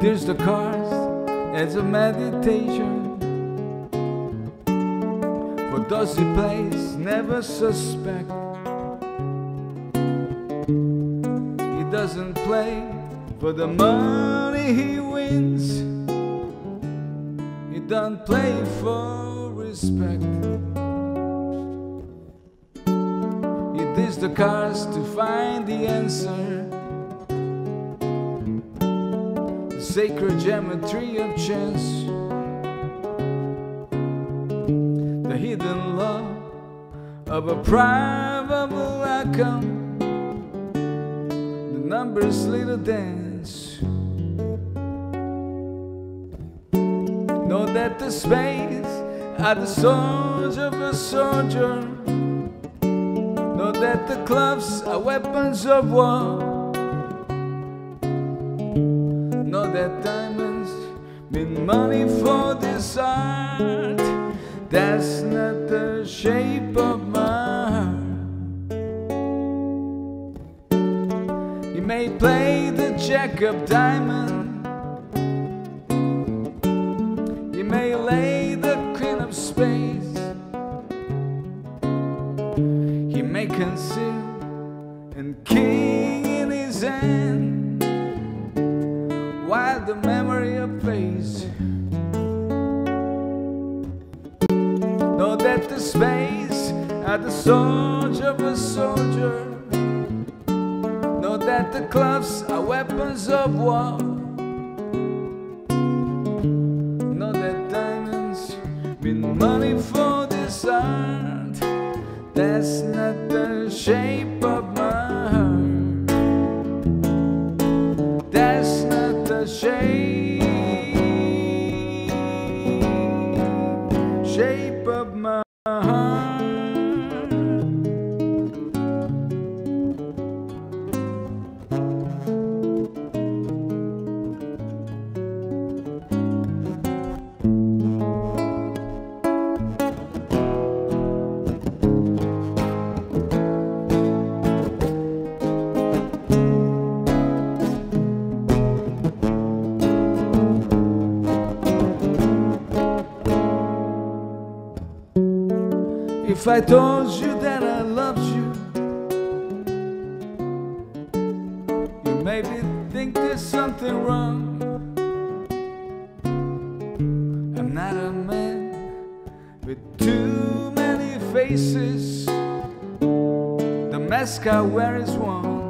There's the cars as a meditation for those who plays never suspect. He doesn't play for the money he wins. He don't play for respect. He digs the cars to find the answer, the sacred geometry of chance, the hidden law of a probable outcome, the numbers little dance. Know that the spades are the swords of a soldier. Know that the clubs are weapons of war. Know that diamonds mean money for this art. That's not the shape of my heart. You may play the jack of diamond, you may lay the queen of spades, he may conceal and king in his hand, while the memory of face. Know that the spades are the swords of a soldier. Know that the clubs are weapons of war. Know that diamonds mean money for this art. That's not the shape of my heart. That's not the shape of my heart. If I told you that I loved you, you maybe think there's something wrong. I'm not a man with too many faces. The mask I wear is one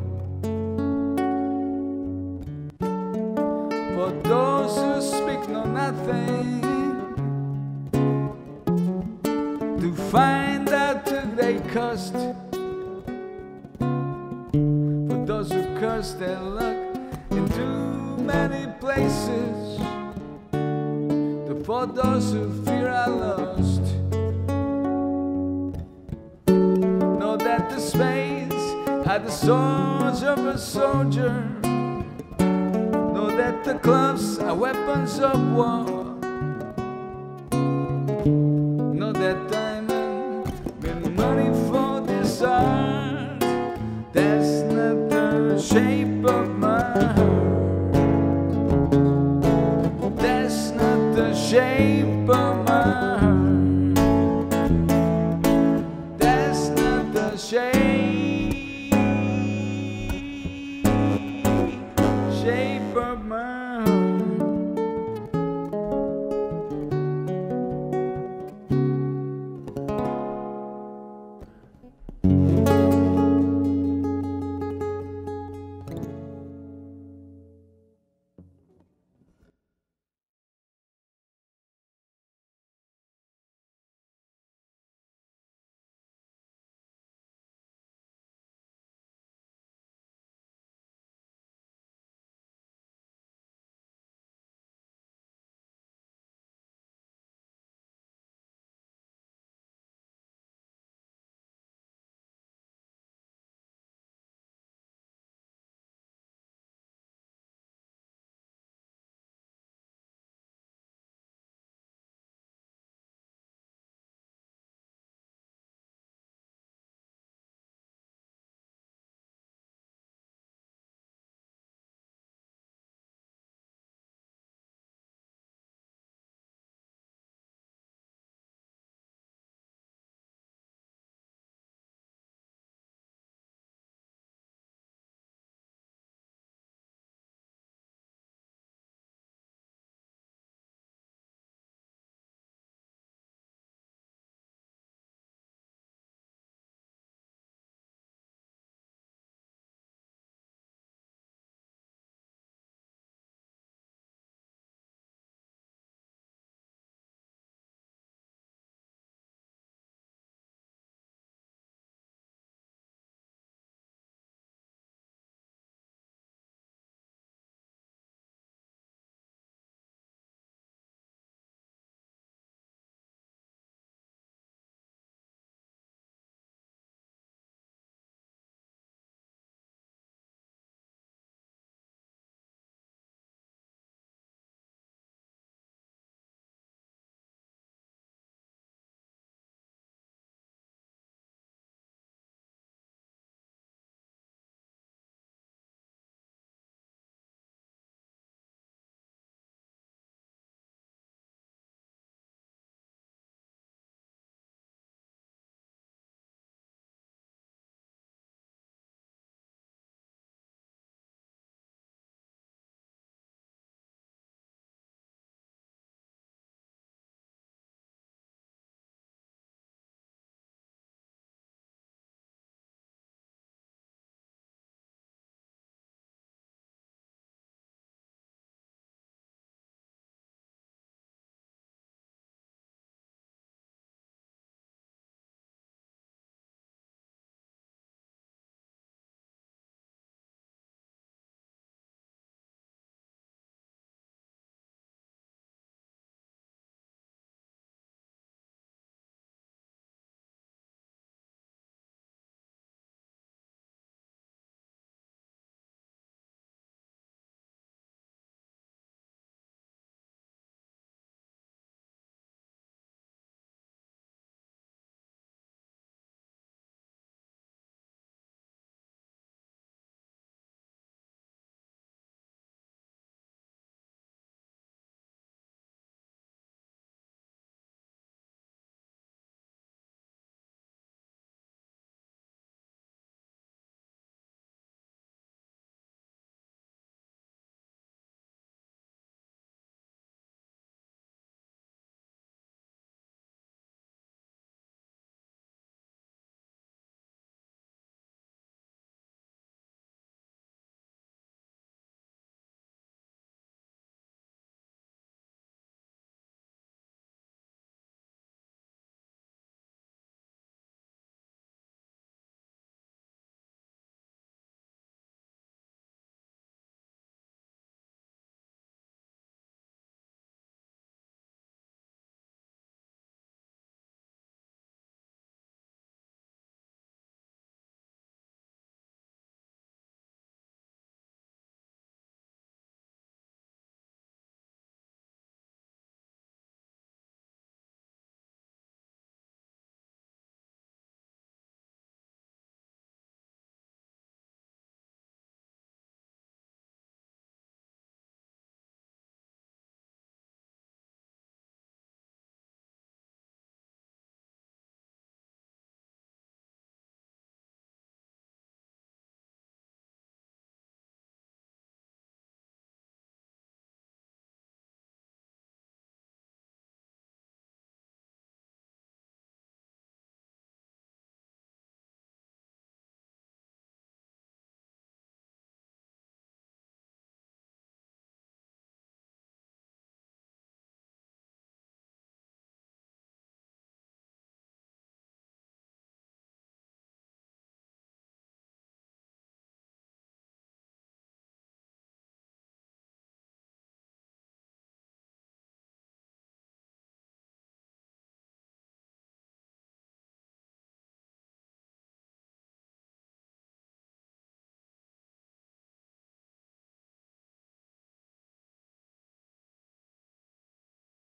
for those who speak know nothing, to find out till they cost. For those who curse their luck in too many places, for those who fear are lost. Know that the spades are the swords of a soldier. Know that the clubs are weapons of war.